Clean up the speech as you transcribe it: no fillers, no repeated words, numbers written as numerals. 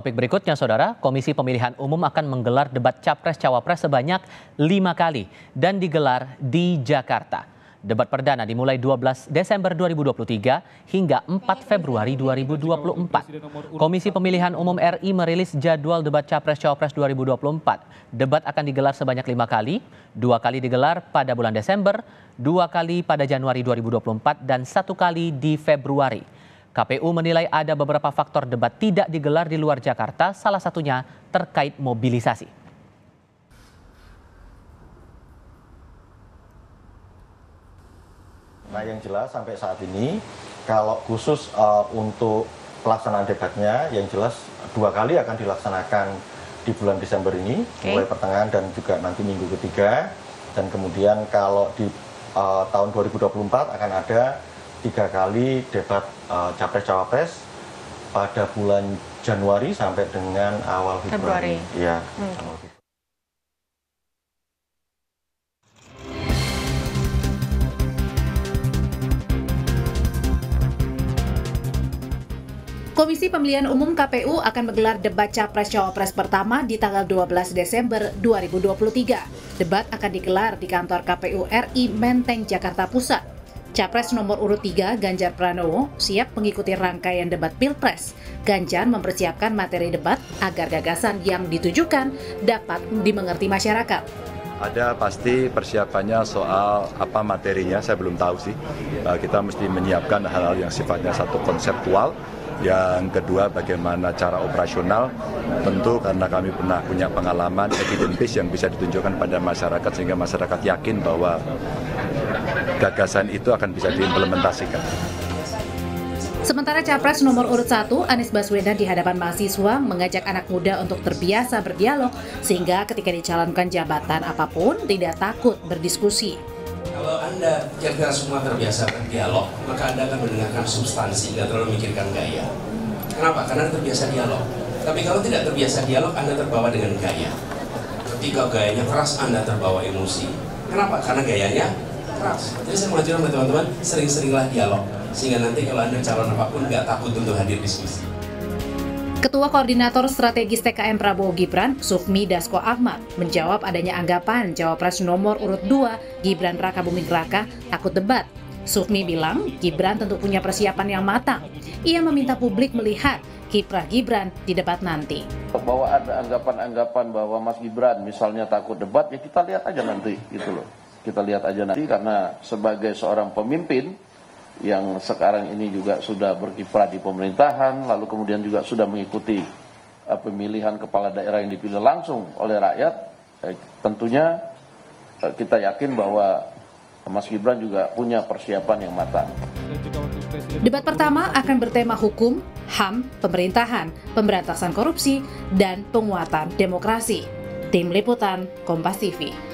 Topik berikutnya, Saudara, Komisi Pemilihan Umum akan menggelar debat Capres-Cawapres sebanyak 5 kali dan digelar di Jakarta. Debat perdana dimulai 12 Desember 2023 hingga 4 Februari 2024. Komisi Pemilihan Umum RI merilis jadwal debat Capres-Cawapres 2024. Debat akan digelar sebanyak 5 kali, 2 kali digelar pada bulan Desember, 2 kali pada Januari 2024, dan 1 kali di Februari. KPU menilai ada beberapa faktor debat tidak digelar di luar Jakarta, salah satunya terkait mobilisasi. Nah, yang jelas sampai saat ini, kalau khusus untuk pelaksanaan debatnya, yang jelas 2 kali akan dilaksanakan di bulan Desember ini, mulai pertengahan dan juga nanti minggu ketiga. Dan kemudian kalau di tahun 2024 akan ada 3 kali debat Capres-Cawapres pada bulan Januari sampai dengan awal Februari. Ya. Komisi Pemilihan Umum KPU akan menggelar debat Capres-Cawapres pertama di tanggal 12 Desember 2023. Debat akan digelar di kantor KPU RI Menteng, Jakarta Pusat. Capres nomor urut 3 Ganjar Pranowo siap mengikuti rangkaian debat Pilpres. Ganjar mempersiapkan materi debat agar gagasan yang ditujukan dapat dimengerti masyarakat. Ada pasti persiapannya soal apa materinya, saya belum tahu sih. Kita mesti menyiapkan hal-hal yang sifatnya satu konseptual. Yang kedua, bagaimana cara operasional, tentu karena kami pernah punya pengalaman evidence yang bisa ditunjukkan pada masyarakat sehingga masyarakat yakin bahwa gagasan itu akan bisa diimplementasikan. Sementara Capres nomor urut 1 Anies Baswedan di hadapan mahasiswa mengajak anak muda untuk terbiasa berdialog sehingga ketika dicalonkan jabatan apapun tidak takut berdiskusi. Kalau Anda kira-kira semua terbiasa berdialog, maka Anda akan mendengarkan substansi, tidak terlalu memikirkan gaya. Kenapa? Karena Anda terbiasa dialog. Tapi kalau tidak terbiasa dialog, Anda terbawa dengan gaya. Ketika gayanya keras, Anda terbawa emosi. Kenapa? Karena gayanya keras. Jadi saya mengajarkan sama teman-teman, sering-seringlah dialog. Sehingga nanti kalau Anda calon apapun, nggak takut untuk hadir diskusi. Ketua Koordinator Strategis TKM Prabowo Gibran, Sufmi Dasko Ahmad, menjawab adanya anggapan Cawapres nomor urut 2 Gibran Rakabuming Raka takut debat. Sufmi bilang Gibran tentu punya persiapan yang matang. Ia meminta publik melihat kiprah Gibran di debat nanti. Bahwa ada anggapan-anggapan bahwa Mas Gibran misalnya takut debat, ya kita lihat aja nanti gitu loh. Kita lihat aja nanti karena sebagai seorang pemimpin yang sekarang ini juga sudah berkiprah di pemerintahan, lalu kemudian juga sudah mengikuti pemilihan kepala daerah yang dipilih langsung oleh rakyat, tentunya kita yakin bahwa Mas Gibran juga punya persiapan yang matang. Debat pertama akan bertema hukum, HAM, pemerintahan, pemberantasan korupsi, dan penguatan demokrasi. Tim Liputan, Kompas TV.